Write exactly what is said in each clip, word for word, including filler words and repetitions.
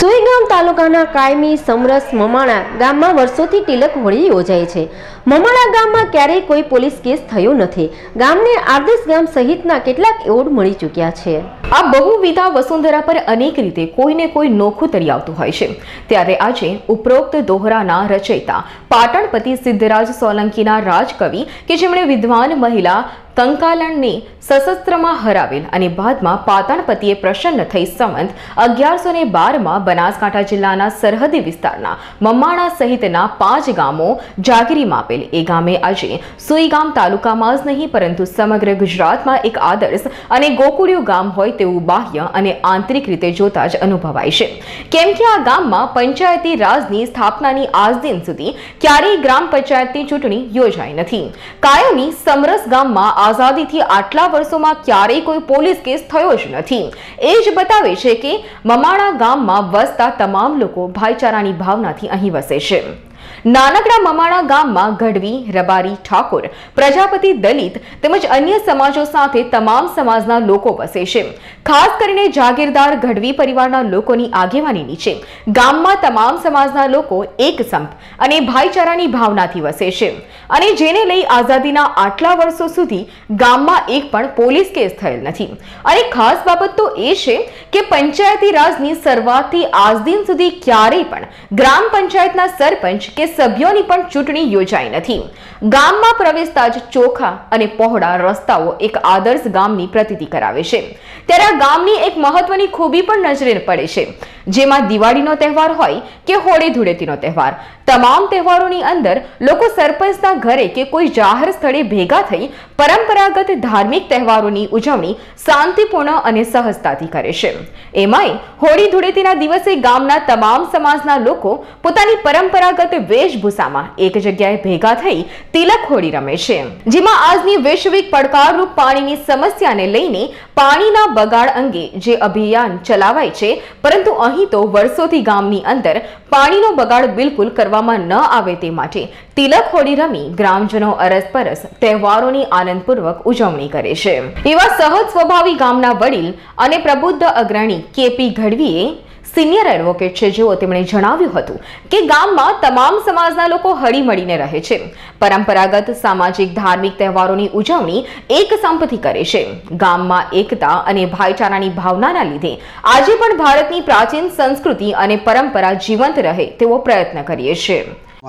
સુઈગામ તાલુકાના કાયમી સમરસ મમાણા ગામમાં વર્ષોથી તિલક હોળી યોજાય છે। મમાણા ગામમાં ક્યારેય કોઈ પોલીસ કેસ થયો નથી। ગામને આદર્શ ગામ સહિતના કેટલાક એવોર્ડ મળી ચૂક્યા છે। આ બહુવિધા વસુંધરા પર અનેક રીતે કોઈને કોઈ નોખું તરી આવતું હોય છે। ત્યારે આજે ઉપરોક્ત દોહરાના રચયિતા પાટણપતિ સિદ્ધરાજ સોલંકીના રાજકવિ કે જેમણે વિદ્વાન મહિલા કંકાલણને સશસ્ત્રમાં હરાવેલ અને બાદમાં પાટણપતિએ પ્રસન્ન થઈ સંવંત અગિયારસો ને બારમાં બનાસકાંઠા જિલ્લાના સરહદી વિસ્તારના મમાણા સહિતના પાંચ ગામો જાગીરીમાં આપેલ એ ગામે આજે સુઈગામ તાલુકામાં જ નહીં પરંતુ સમગ્ર ગુજરાતમાં એક આદર્શ અને ગોકુળિયું ગામ હોય તેવું બાહ્ય અને આંતરિક રીતે જોતા જ અનુભવાય છે। કેમ કે આ ગામમાં પંચાયતી રાજની સ્થાપનાની આજ દિન સુધી ક્યારેય ગ્રામ પંચાયતની ચૂંટણી યોજાઈ નથી। કાયમી સમરસ ગામમાં આઝાદીથી આટલા વર્ષોમાં ક્યારેય કોઈ પોલીસ કેસ થયો જ નથી। એ જ બતાવે છે કે મમાણા ગામમાં વસતા તમામ લોકો ભાઈચારાની ભાવનાથી અહીં વસે છે। નાનકડા મમાણા ગામમાં ગઢવી, રબારી, ઠાકોર, પ્રજાપતિ, દલિત તેમજ અન્ય સમાજો સાથે તમામ સમાજના લોકો વસે છે। ખાસ કરીને જાગીરદાર ગઢવી પરિવારના લોકોની આગેવાની નીચે ગામમાં તમામ સમાજના લોકો એક સંપ અને ભાઈચારાની ભાવનાથી વસે છે અને જેને લઈ આઝાદીના આટલા વર્ષો સુધી ગામમાં એક પણ પોલીસ કેસ થયેલ નથી। અને ખાસ બાબત તો એ છે કે પંચાયતી રાજની શરૂઆતથી આજ દિન સુધી ક્યારેય પણ ગ્રામ પંચાયતના સરપંચ કે સભ્યોની પણ ચૂંટણી યોજાઈ નથી। ગામમાં પ્રવેશતા જ ચોખા અને પહોળા રસ્તાઓ એક આદર્શ ગામની પ્રતીતિ કરાવે છે। ત્યારે આ ગામની એક મહત્વની ખૂબી પણ નજરે પડે છે, જેમાં દિવાળીનો તહેવાર હોય કે હોળી ધૂળેટીનો તહેવાર, તમામ તહેવારોની અંદર લોકો સરપંચના ઘરે કે કોઈ જાહેર સ્થળે ભેગા થઈ પરંપરાગત ધાર્મિક તહેવારોની ઉજવણી શાંતિપૂર્ણ અને સહજતાથી કરે છે। એમાંય હોળી ધૂળેટીના દિવસે ગામના તમામ સમાજના લોકો પોતાની પરંપરાગત વેશભૂષામાં એક જગ્યાએ ભેગા થઈ તિલક હોળી રમે છે, જેમાં આજની વૈશ્વિક પડકારરૂપ પાણીની સમસ્યાને લઈને પાણીના બગાડ અંગે જે અભિયાન ચલાવાય છે, પરંતુ અહીં તો વર્ષોથી ગામની અંદર પાણીનો બગાડ બિલકુલ કરવામાં ન આવે તે માટે તિલક હોળી રમી ગ્રામજનો અરસપરસ તહેવારોની આનંદપૂર્વક ઉજવણી કરે છે। એવા સહજ સ્વભાવી ગામના વડીલ અને પ્રબુદ્ધ અગ્રણી કેપી ગઢવીએ સિનિયર એડવોકેટ છે, જેઓ તેમણે જણાવ્યું હતું કે ગામમાં તમામ સમાજના લોકો હળીમળીને રહે છે, પરંપરાગત સામાજિક ધાર્મિક તહેવારોની ઉજવણી એક સંપથી કરે છે। ગામમાં એકતા અને ભાઈચારાની ભાવનાના લીધે આજે પણ ભારતની પ્રાચીન સંસ્કૃતિ અને પરંપરા જીવંત રહે તેવો પ્રયત્ન કરીએ છીએ।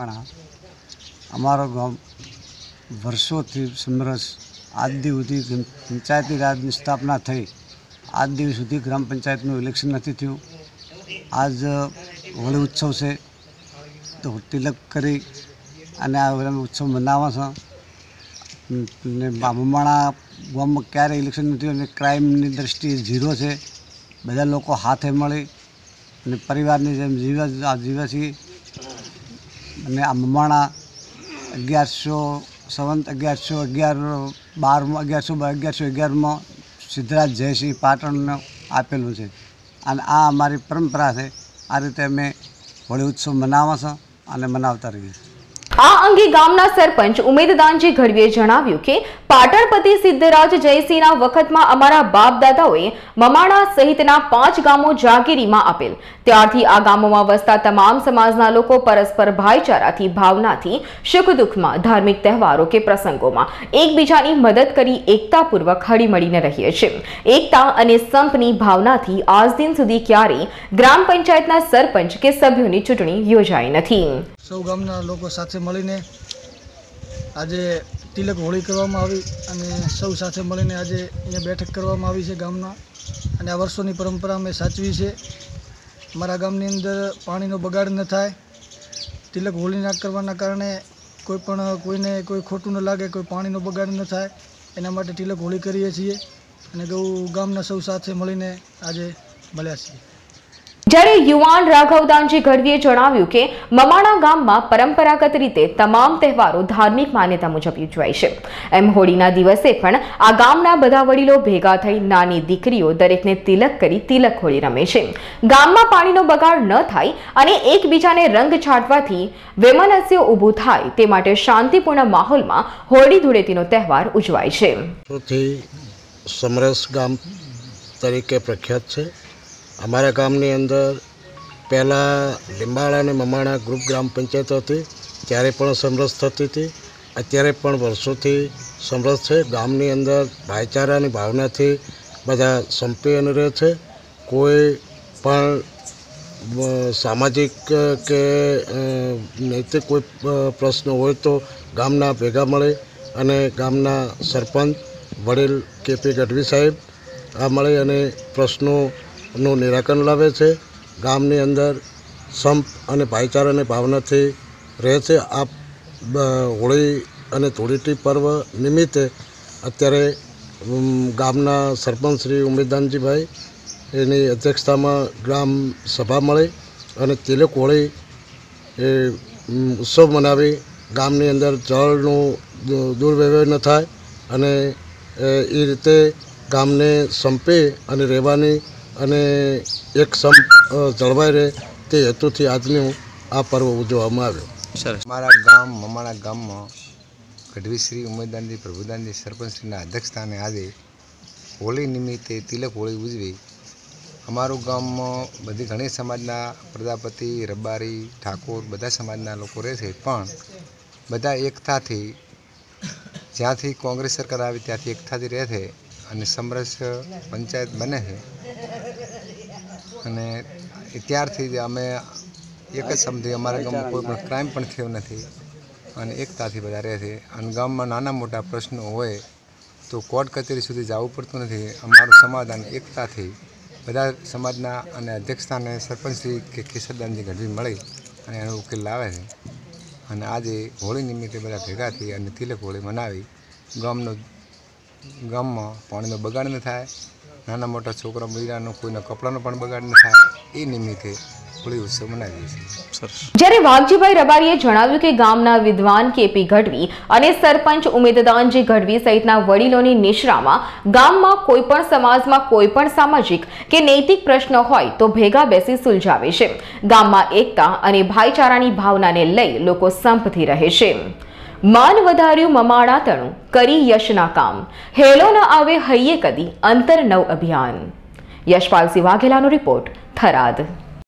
અમારો ગામ વર્ષોથી સમરસ આજ સુધી પંચાયતી રાજની સ્થાપના થઈ આજ દિવસ સુધી ગ્રામ પંચાયતનું ઇલેક્શન નથી થયું। આજ હોળી ઉત્સવ છે તો તિલક કરી અને આ ઉત્સવ મનાવે છે। મમાણા ગામમાં ક્યારે ઇલેક્શન નથી અને ક્રાઇમની દ્રષ્ટિએ ઝીરો છે। બધા લોકો હાથે મળી અને પરિવારની જેમ જીવે જીવે છીએ। અને આ મમાણા અગિયારસો સંવંત અગિયારસો અગિયાર બારમાં અગિયારસો અગિયારસો અગિયારમાં સિદ્ધરાજ જયસિંહ પાટણને આપેલું છે અને આ અમારી પરંપરા છે। આ રીતે અમે હોળી ઉત્સવ મનાવે છે અને મનાવતા રહીએ છીએ। આ અંગે ગામના સરપંચ ઉમેદદાનજી ગઢવીએ જણાવ્યું કે પાટણપતિ સિદ્ધરાજ જયસિંહના વખતમાં અમારા બાપ દાદાઓએ મમાણા સહિતના પાંચ ગામો જાગીરીમાં આપેલ, ત્યારથી આ ગામોમાં વસતા તમામ સમાજના લોકો પરસ્પર ભાઈચારાથી ભાવનાથી સુખ દુઃખમાં ધાર્મિક તહેવારો કે પ્રસંગોમાં એકબીજાની મદદ કરી એકતાપૂર્વક હળીમળીને રહીએ છીએ। એકતા અને સંપની ભાવનાથી આજ દિન સુધી ક્યારેય ગ્રામ પંચાયતના સરપંચ કે સભ્યોની ચૂંટણી યોજાઈ નથી। સૌ ગામના લોકો સાથે મળીને આજે તિલક હોળી કરવામાં આવી અને સૌ સાથે મળીને આજે અહીંયા બેઠક કરવામાં આવી છે ગામના અને આ વર્ષોની પરંપરા અમે સાચવી છે। અમારા ગામની અંદર પાણીનો બગાડ ન થાય, તિલક હોળી ના કરવાના કારણે કોઈ પણ કોઈને કોઈ ખોટું ન લાગે, કોઈ પાણીનો બગાડ ન થાય એના માટે તિલક હોળી કરીએ છીએ અને ગૌ ગામના સૌ સાથે મળીને આજે મળ્યા છીએ। જ્યારે યુવાન રાઘવદાનજી ગઢવીએ જણાવ્યું કે મમાણા ગામમાં પરંપરાગત રીતે તમામ તહેવારો ધાર્મિક માન્યતા મુજબ ઉજવાય છે। એમ હોળીના દિવસે પણ આ ગામના બધા વડીલો ભેગા થઈ નાની દીકરીઓ દરેકને તિલક કરી તિલક હોળી રમે છે। ગામમાં પાણીનો બગાડ ન થાય અને એકબીજાને રંગ છાંટવાથી વૈમનસ્ય ઊભું થાય તે માટે શાંતિપૂર્ણ માહોલમાં હોળી ધૂળેટીનો તહેવાર ઉજવાય છે। સમરસ ગામ તરીકે પ્રખ્યાત છે। અમારા ગામની અંદર પહેલાં લીંબાળા અને મમાણા ગ્રુપ ગ્રામ પંચાયત હતી ત્યારે પણ સમરસ થતી હતી. અત્યારે પણ વર્ષોથી સમરસ છે. ગામની અંદર ભાઈચારાની ભાવનાથી બધા સંપી અને રહે છે. કોઈ પણ સામાજિક કે નૈતિક કોઈ પ્રશ્ન હોય તો ગામના ભેગા મળે અને ગામના સરપંચ વડીલ કેપી ગઢવી સાહેબ આ મળે અને પ્રશ્નોનું નિરાકરણ લાવે છે. ગામની અંદર સંપ અને ભાઈચારાની ભાવનાથી રહે છે. આ હોળી અને ધૂળેટી પર્વ નિમિત્તે અત્યારે ગામના સરપંચ શ્રી ઉમેદદાનજીભાઈ એની અધ્યક્ષતામાં ગ્રામ સભા મળી અને તિલક હોળી એ ઉત્સવ મનાવી ગામની અંદર જળનું દુર્વ્યવહાર ન થાય અને એ રીતે ગામને સંપે અને રહેવાની અને એક સંપ જળવાઈ રહે તે હેતુથી આજનું આ પર્વ ઉજવવામાં આવ્યો. અમારા ગામ મમાણા ગામમાં ગઢવી શ્રી ઉમેદદાનજી પ્રભુદાનજી સરપંચશ્રીના અધ્યક્ષસ્થાને આજે હોળી નિમિત્તે તિલક હોળી ઉજવી. અમારું ગામમાં બધી ઘણી સમાજના પ્રજાપતિ, રબારી, ઠાકોર બધા સમાજના લોકો રહે છે, પણ બધા એકતાથી જ્યાંથી કોંગ્રેસ સરકાર આવી ત્યાંથી એકતાથી રહે છે અને સમરસ પંચાયત બને છે. અને ત્યારથી જ અમે એક જ સમજી અમારા ગામમાં કોઈ પણ ક્રાઇમ પણ થયો નથી અને એકતાથી બધા રહે છે. અને ગામમાં નાના મોટા પ્રશ્નો હોય તો કોર્ટ કચેરી સુધી જવું પડતું નથી. અમારું સમાધાન એકતાથી બધા સમાજના અને અધ્યક્ષતાને સરપંચશ્રી કે કેશરદાનજી ગઢવી મળી અને એનો ઉકેલ લાવે છે. અને આજે હોળી નિમિત્તે બધા ભેગા થઈ અને તિલક હોળી મનાવી ગામનો ગામમાં પાણીનો બગાડ ન થાય, નાના મોટા છોકરા બૈરાનો કોઈના કપડાનો પણ બગાડ ન થાય એ નિમિત્તે હોળી ઉત્સવ મનાવીએ છીએ. જ્યારે વાઘજીભાઈ રબારીએ જણાવ્યું કે ગામના વિદ્વાન કેપી ગઢવી અને સરપંચ ઉમેદદાનજી ગઢવી સહિતના વડીલોની નિશ્રામાં ગામમાં કોઈ પણ સમાજમાં કોઈ પણ સામાજિક કે નૈતિક પ્રશ્ન હોય તો ભેગા બેસી સુલઝાવે છે. ગામમાં એકતા અને ભાઈચારાની ભાવનાને લઈ લોકો સંપથી રહે છે. માન વધાર્યું મમાણા તણું કરી યશના કામ, હેલો ન આવે હૈયે કદી અંતર નવ અભિયાન. યશપાલસિંહ વાઘેલાનો રિપોર્ટ, થરાદ.